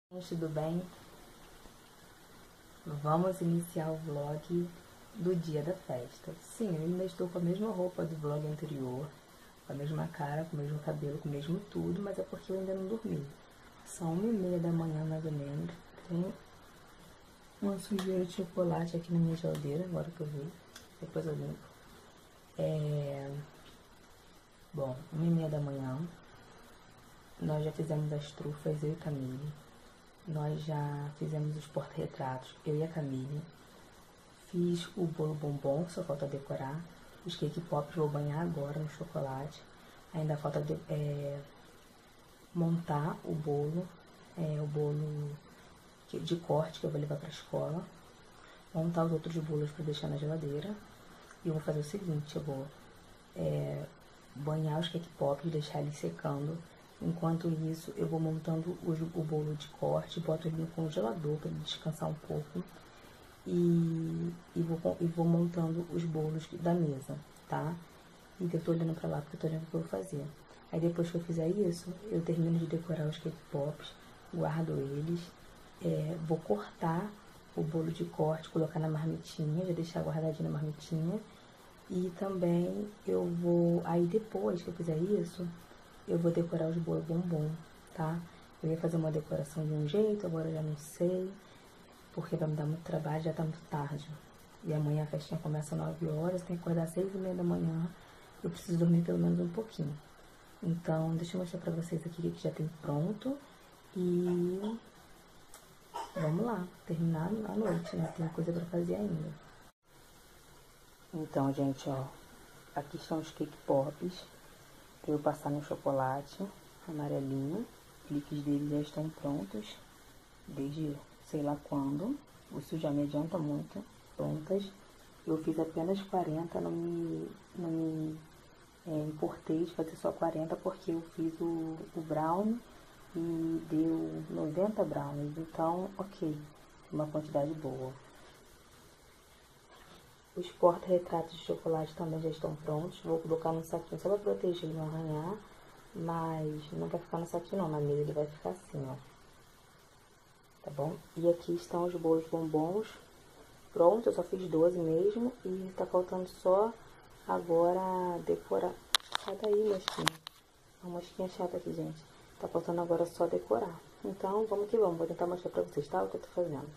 Gente, tudo bem? Vamos iniciar o vlog do dia da festa. Sim, eu ainda estou com a mesma roupa do vlog anterior, com a mesma cara, com o mesmo cabelo, com o mesmo tudo, mas é porque eu ainda não dormi. São 1h30 da manhã, mais ou menos. Tem uma sujeira de chocolate aqui na minha geladeira, agora que eu vi. Depois eu limpo. Bom, 1h30 da manhã. Nós já fizemos as trufas, eu e Camille. Nós já fizemos os porta-retratos, eu e a Camille. Fiz o bolo bombom, só falta decorar. Os cake pops vou banhar agora no chocolate. Ainda falta montar o bolo de corte que eu vou levar para a escola. Montar os outros bolos para deixar na geladeira. E eu vou fazer o seguinte, eu vou banhar os cake pops, deixar eles secando. Enquanto isso, eu vou montando o bolo de corte, boto ele no congelador para ele descansar um pouco e vou montando os bolos da mesa, tá? E eu tô olhando pra lá porque eu tô olhando o que eu vou fazer. Aí depois que eu fizer isso, eu termino de decorar os cake pops, guardo eles, vou cortar o bolo de corte, colocar na marmitinha, já deixar guardadinho na marmitinha. E também aí depois que eu fizer isso, eu vou decorar os bolos bombom, tá? Eu ia fazer uma decoração de um jeito, agora eu já não sei, porque vai me dar muito trabalho, já tá muito tarde. E amanhã a festinha começa às 9 horas, tem que acordar às 6h30 da manhã, eu preciso dormir pelo menos um pouquinho. Então, deixa eu mostrar pra vocês aqui o que já tem pronto e vamos lá, terminar a noite, né? Tem coisa pra fazer ainda. Então, gente, ó, aqui estão os cake pops. Eu vou passar no chocolate amarelinho. Os líquidos deles já estão prontos, desde sei lá quando. Isso já me adianta muito. Prontas. Eu fiz apenas 40, não me importei de fazer só 40, porque eu fiz o brownie e deu 90 brownies. Então, ok, uma quantidade boa. Os porta-retratos de chocolate também já estão prontos. Vou colocar no saquinho só para proteger ele não arranhar. Mas não vai ficar no saquinho não, na mesa ele vai ficar assim, ó. Tá bom? E aqui estão os bolos bombons prontos. Eu só fiz 12 mesmo. E tá faltando só agora decorar. Sai daí, mosquinha. Uma mosquinha chata aqui, gente. Tá faltando agora só decorar. Então, vamos que vamos. Vou tentar mostrar pra vocês, tá? O que eu tô fazendo.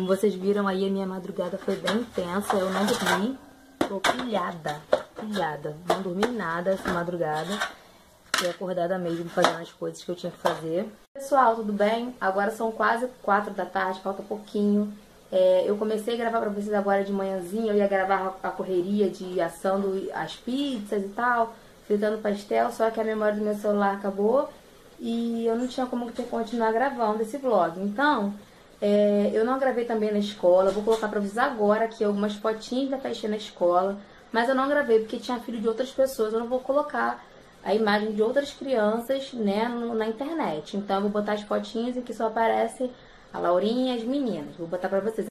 Como vocês viram aí, a minha madrugada foi bem intensa, eu não dormi, tô pilhada. Não dormi nada essa madrugada, fiquei acordada mesmo fazendo as coisas que eu tinha que fazer. Pessoal, tudo bem? Agora são quase 4 da tarde, falta pouquinho. Eu comecei a gravar pra vocês agora de manhãzinha, eu ia gravar a correria de assando as pizzas e tal, fritando pastel, só que a memória do meu celular acabou e eu não tinha como continuar gravando esse vlog. Então, eu não gravei também na escola, vou colocar pra vocês agora aqui algumas fotinhas da festinha na escola, mas eu não gravei porque tinha filho de outras pessoas, eu não vou colocar a imagem de outras crianças, né, na internet. Então eu vou botar as fotinhas em que só aparece a Laurinha e as meninas. Vou botar pra vocês.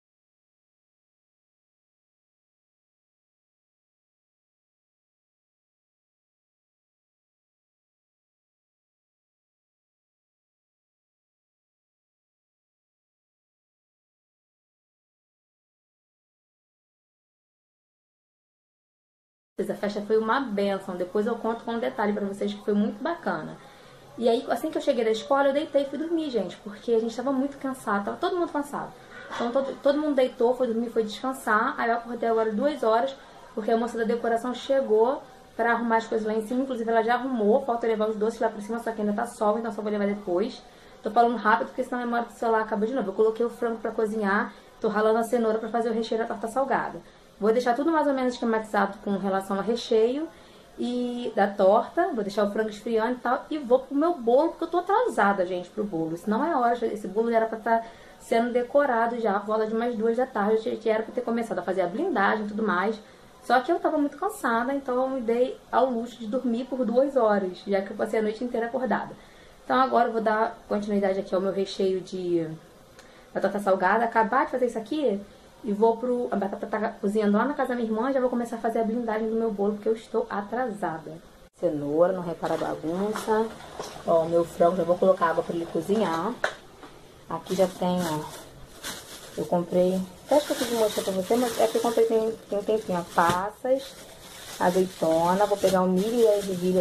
A festa foi uma benção, depois eu conto com um detalhe pra vocês que foi muito bacana. E aí, assim que eu cheguei da escola, eu deitei e fui dormir, gente, porque a gente tava muito cansado, tava todo mundo cansado. Então todo mundo deitou, foi dormir, foi descansar. Aí eu acordei agora 2 horas, porque a moça da decoração chegou pra arrumar as coisas lá em cima. Inclusive ela já arrumou, falta levar os doces lá pra cima, só que ainda tá sol, então só vou levar depois. Tô falando rápido, porque senão a memória do celular acaba de novo. Eu coloquei o frango pra cozinhar, tô ralando a cenoura pra fazer o recheio da torta salgada. Vou deixar tudo mais ou menos esquematizado com relação ao recheio e da torta. Vou deixar o frango esfriando e tal. E vou pro meu bolo, porque eu tô atrasada, gente, pro bolo. Isso não é hora, esse bolo já era pra estar sendo decorado já, por volta de umas 2 da tarde. Já era pra ter começado a fazer a blindagem e tudo mais. Só que eu tava muito cansada, então eu me dei ao luxo de dormir por 2 horas, já que eu passei a noite inteira acordada. Então agora eu vou dar continuidade aqui ao meu recheio da torta salgada. Acabar de fazer isso aqui e vou pro... A batata tá cozinhando lá na casa da minha irmã, já vou começar a fazer a blindagem do meu bolo, porque eu estou atrasada. Cenoura, não repara a bagunça. Ó, o meu frango, já vou colocar água pra ele cozinhar. Aqui já tem, ó. Eu comprei... Até acho que eu fiz mostrar pra você, mas é que eu comprei tem um tempinho, ó. Passas, azeitona. Vou pegar o milho e a ervilha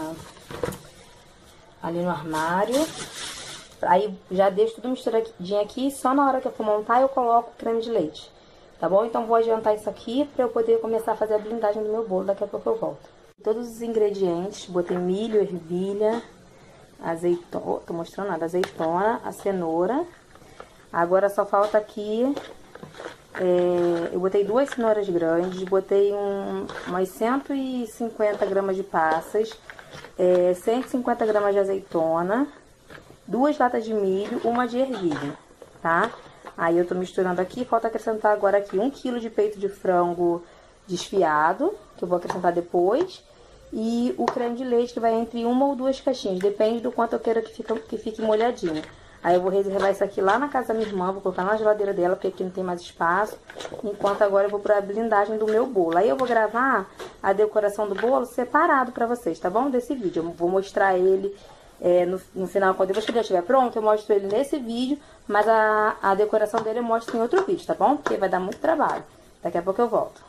ali no armário. Aí já deixo tudo misturadinho aqui, só na hora que eu for montar eu coloco creme de leite, tá bom? Então vou adiantar isso aqui pra eu poder começar a fazer a blindagem do meu bolo, daqui a pouco eu volto. Todos os ingredientes, botei milho, ervilha, azeitona, tô mostrando nada, azeitona, a cenoura. Agora só falta aqui, eu botei 2 cenouras grandes, botei umas 150 gramas de passas, 150 gramas de azeitona, 2 latas de milho, 1 de ervilha, tá? Aí eu tô misturando aqui, falta acrescentar agora aqui 1 kg de peito de frango desfiado, que eu vou acrescentar depois, e o creme de leite, que vai entre 1 ou 2 caixinhas, depende do quanto eu quero que fique molhadinho. Aí eu vou reservar isso aqui lá na casa da minha irmã, vou colocar na geladeira dela, porque aqui não tem mais espaço, enquanto agora eu vou pra blindagem do meu bolo. Aí eu vou gravar a decoração do bolo separado pra vocês, tá bom? Desse vídeo, eu vou mostrar ele... no final, depois que ele já estiver pronto, eu mostro ele nesse vídeo, mas a decoração dele eu mostro em outro vídeo, tá bom? Porque vai dar muito trabalho. Daqui a pouco eu volto.